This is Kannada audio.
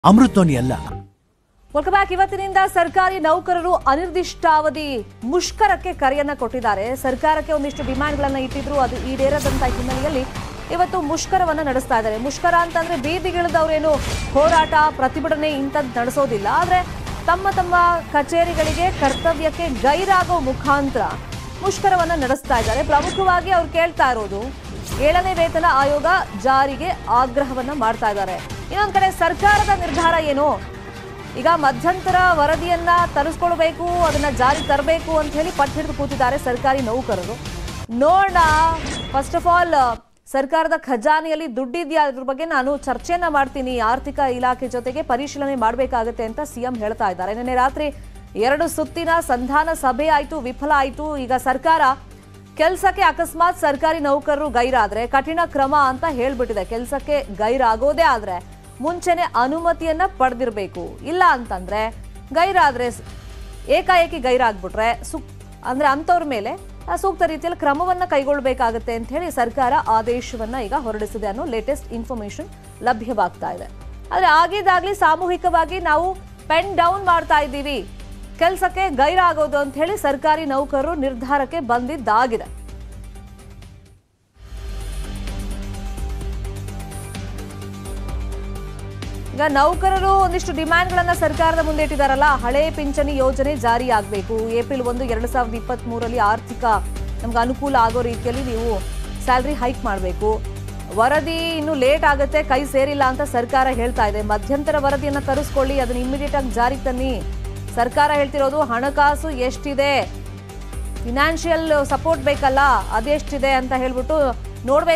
ಅಮೃತಧ್ವನಿ ಅಲ್ಲ. Welcome back. ಇವತ್ತಿನಿಂದ ಸರ್ಕಾರಿ ನೌಕರರು ಅನಿರ್ದಿಷ್ಟಾವಧಿ ಮುಷ್ಕರಕ್ಕೆ ಕರೆಯನ್ನ ಕೊಟ್ಟಿದ್ದಾರೆ. ಸರ್ಕಾರಕ್ಕೆ ಒಂದಿಷ್ಟು ಡಿಮ್ಯಾಂಡ್ಗಳನ್ನ ಇಟ್ಟಿದ್ರು, ಅದು ಈಡೇರದಂತ ಹಿನ್ನೆಲೆಯಲ್ಲಿ ಇವತ್ತು ಮುಷ್ಕರವನ್ನ ನಡೆಸ್ತಾ ಇದ್ದಾರೆ. ಮುಷ್ಕರ ಅಂತಂದ್ರೆ ಬೀದಿಗಿಳಿದವರೇನು ಹೋರಾಟ ಪ್ರತಿಭಟನೆ ಇಂಥದ್ದು ನಡೆಸೋದಿಲ್ಲ, ಆದ್ರೆ ತಮ್ಮ ತಮ್ಮ ಕಚೇರಿಗಳಿಗೆ ಕರ್ತವ್ಯಕ್ಕೆ ಗೈರಾಗೋ ಮುಖಾಂತರ ಮುಷ್ಕರವನ್ನ ನಡೆಸ್ತಾ ಇದ್ದಾರೆ. ಪ್ರಮುಖವಾಗಿ ಅವ್ರು ಕೇಳ್ತಾ ಇರೋದು 7ನೇ ವೇತನ ಆಯೋಗ ಜಾರಿಗೆ ಆಗ್ರಹವನ್ನ ಮಾಡ್ತಾ ಇದ್ದಾರೆ. ಇನ್ನೊಂದ್ ಕಡೆ ಸರ್ಕಾರದ ನಿರ್ಧಾರ ಏನು, ಈಗ ಮಧ್ಯಂತರ ವರದಿಯನ್ನ ತರಿಸ್ಕೊಳ್ಬೇಕು, ಅದನ್ನ ಜಾರಿ ತರಬೇಕು ಅಂತ ಹೇಳಿ ಪಟ್ಟು ಹಿಡಿದು ಕೂತಿದ್ದಾರೆ ಸರ್ಕಾರಿ ನೌಕರರು. ನೋಡೋಣ, ಫಸ್ಟ್ ಆಫ್ ಆಲ್ ಸರ್ಕಾರದ ಖಜಾನೆಯಲ್ಲಿ ದುಡ್ಡಿದ್ಯಾ ಅದ್ರ ಬಗ್ಗೆ ನಾನು ಚರ್ಚೆಯನ್ನ ಮಾಡ್ತೀನಿ, ಆರ್ಥಿಕ ಇಲಾಖೆ ಜೊತೆಗೆ ಪರಿಶೀಲನೆ ಮಾಡಬೇಕಾಗುತ್ತೆ ಅಂತ ಸಿಎಂ ಹೇಳ್ತಾ ಇದ್ದಾರೆ. ನಿನ್ನೆ ರಾತ್ರಿ 2 ಸುತ್ತಿನ ಸಂಧಾನ ಸಭೆ ಆಯ್ತು, ವಿಫಲ ಆಯ್ತು. ಈಗ ಸರ್ಕಾರ ಕೆಲಸಕ್ಕೆ ಅಕಸ್ಮಾತ್ ಸರ್ಕಾರಿ ನೌಕರರು ಗೈರಾದ್ರೆ ಕಠಿಣ ಕ್ರಮ ಅಂತ ಹೇಳ್ಬಿಟ್ಟಿದೆ. ಕೆಲಸಕ್ಕೆ ಗೈರಾಗೋದೇ ಆದ್ರೆ ಮುಂಚೆನೆ ಅನುಮತಿಯನ್ನ ಪಡೆದಿರಬೇಕು, ಇಲ್ಲ ಅಂತಂದ್ರೆ ಗೈರಾದ್ರೆ ಏಕಾಏಕಿ ಗೈರಾಗ್ಬಿಟ್ರೆ ಅಂದ್ರೆ ಅಂತವ್ರ ಮೇಲೆ ಸೂಕ್ತ ರೀತಿಯಲ್ಲಿ ಕ್ರಮವನ್ನ ಕೈಗೊಳ್ಳಬೇಕಾಗುತ್ತೆ ಅಂತ ಹೇಳಿ ಸರ್ಕಾರ ಆದೇಶವನ್ನ ಈಗ ಹೊರಡಿಸಿದೆ ಅನ್ನೋ ಲೇಟೆಸ್ಟ್ ಇನ್ಫಾರ್ಮೇಶನ್ ಲಭ್ಯವಾಗ್ತಾ ಇದೆ. ಆದ್ರೆ ಆಗಿದ್ದಾಗ್ಲಿ ಸಾಮೂಹಿಕವಾಗಿ ನಾವು ಪೆನ್ ಡೌನ್ ಮಾಡ್ತಾ ಇದ್ದೀವಿ, ಕೆಲಸಕ್ಕೆ ಗೈರಾಗೋದು ಅಂತ ಹೇಳಿ ಸರ್ಕಾರಿ ನೌಕರರು ನಿರ್ಧಾರಕ್ಕೆ ಬಂದಿದ್ದಾಗಿದೆ. ಈಗ ನೌಕರರು ಒಂದಿಷ್ಟು ಡಿಮ್ಯಾಂಡ್ಗಳನ್ನ ಸರ್ಕಾರದ ಮುಂದೆ ಇಟ್ಟಿದಾರಲ್ಲ. ಹಳೆ ಪಿಂಚಣಿ ಯೋಜನೆ ಜಾರಿ ಆಗಬೇಕು, ಏಪ್ರಿಲ್ 1, 2023 ಆರ್ಥಿಕ ನಮ್ಗೆ ಅನುಕೂಲ ಆಗೋ ರೀತಿಯಲ್ಲಿ ನೀವು ಸ್ಯಾಲ್ರಿ ಹೈಕ್ ಮಾಡಬೇಕು. ವರದಿ ಇನ್ನು ಲೇಟ್ ಆಗುತ್ತೆ, ಕೈ ಸೇರಿಲ್ಲ ಅಂತ ಸರ್ಕಾರ ಹೇಳ್ತಾ ಇದೆ. ಮಧ್ಯಂತರ ವರದಿಯನ್ನ ತರಿಸ್ಕೊಳ್ಳಿ, ಅದನ್ನ ಇಮಿಡಿಯೇಟ್ ಆಗಿ ಜಾರಿಗೆ ತನ್ನಿ. ಸರ್ಕಾರ ಹೇಳ್ತಿರೋದು ಹಣಕಾಸು ಎಷ್ಟಿದೆ, ಫಿನಾನ್ಷಿಯಲ್ ಸಪೋರ್ಟ್ ಬೇಕಲ್ಲ, ಅದೆಷ್ಟಿದೆ ಅಂತ ಹೇಳ್ಬಿಟ್ಟು ನೋಡ್ಬೇಕು.